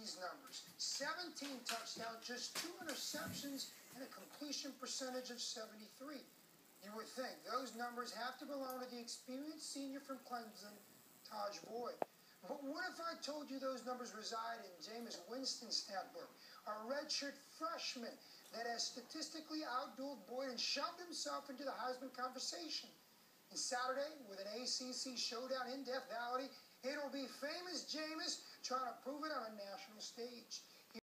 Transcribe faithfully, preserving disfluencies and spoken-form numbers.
these numbers. seventeen touchdowns, just two interceptions, and a completion percentage of seventy-three. You would think those numbers have to belong to the experienced senior from Clemson, Tajh Boyd. But what if I told you those numbers reside in Jameis Winston's stat book, a redshirt freshman that has statistically outdueled Boyd and shoved himself into the Heisman conversation? And Saturday, with an A C C showdown in Death Valley, it'll be famous Jameis trying to prove it on a national stage.